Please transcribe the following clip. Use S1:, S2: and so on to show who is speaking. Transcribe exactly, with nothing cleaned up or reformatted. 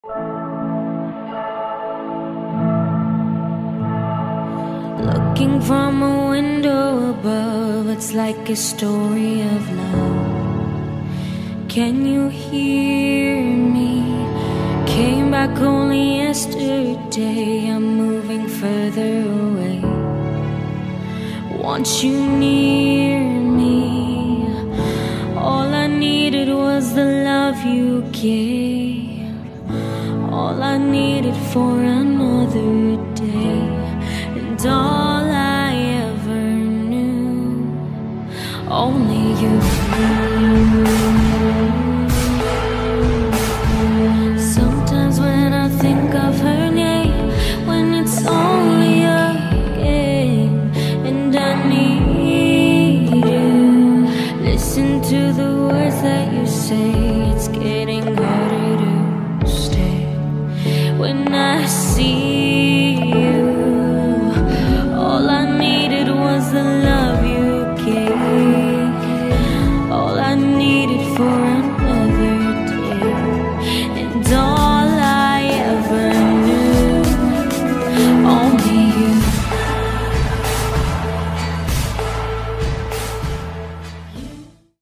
S1: Looking from a window above, it's like a story of love. Can you hear me? Came back only yesterday, I'm moving further away. Want you near me. All I needed was the love you gave. All I needed for another day. And all